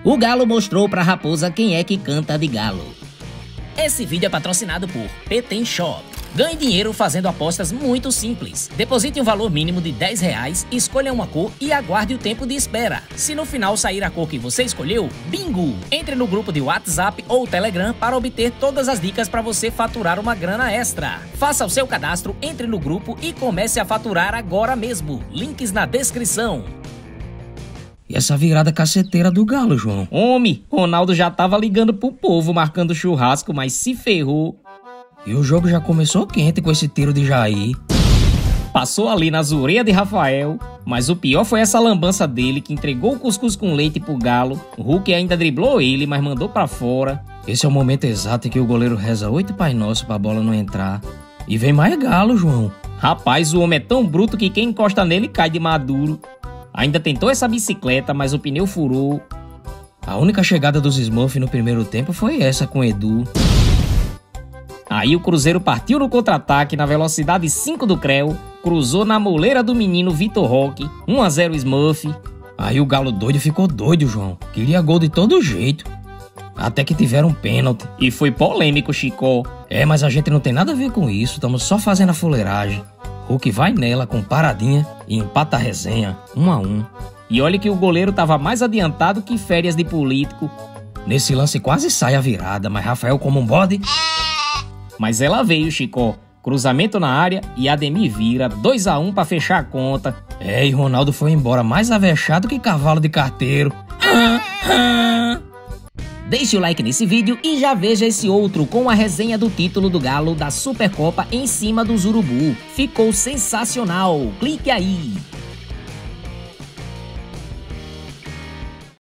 O Galo mostrou pra Raposa quem é que canta de galo. Esse vídeo é patrocinado por Petem Shop. Ganhe dinheiro fazendo apostas muito simples. Deposite um valor mínimo de R$10, escolha uma cor e aguarde o tempo de espera. Se no final sair a cor que você escolheu, bingo! Entre no grupo de WhatsApp ou Telegram para obter todas as dicas para você faturar uma grana extra. Faça o seu cadastro, entre no grupo e comece a faturar agora mesmo. Links na descrição. E essa virada caceteira do Galo, João? Homem, Ronaldo já tava ligando pro povo marcando churrasco, mas se ferrou. E o jogo já começou quente com esse tiro de Jair. Passou ali na zureia de Rafael, mas o pior foi essa lambança dele que entregou o cuscuz com leite pro Galo. O Hulk ainda driblou ele, mas mandou pra fora. Esse é o momento exato em que o goleiro reza 8 Pai Nosso pra bola não entrar. E vem mais Galo, João. Rapaz, o homem é tão bruto que quem encosta nele cai de maduro. Ainda tentou essa bicicleta, mas o pneu furou. A única chegada dos Smurfs no primeiro tempo foi essa com Edu. Aí o Cruzeiro partiu no contra-ataque na velocidade 5 do Creu, cruzou na moleira do menino Vitor Roque, 1-0 Smurf. Aí o Galo doido ficou doido, João. Queria gol de todo jeito. Até que tiveram um pênalti. E foi polêmico, Chicó. É, mas a gente não tem nada a ver com isso, estamos só fazendo a fuleiragem. Hulk vai nela com paradinha e empata a resenha, 1-1. E olha que o goleiro tava mais adiantado que férias de político. Nesse lance quase sai a virada, mas Rafael como um bode... Mas ela veio, Chicó. Cruzamento na área e Ademir vira 2-1 pra fechar a conta. É, e Ronaldo foi embora mais avexado que cavalo de carteiro. Deixe o like nesse vídeo e já veja esse outro com a resenha do título do Galo da Supercopa em cima do Urubu. Ficou sensacional, clique aí!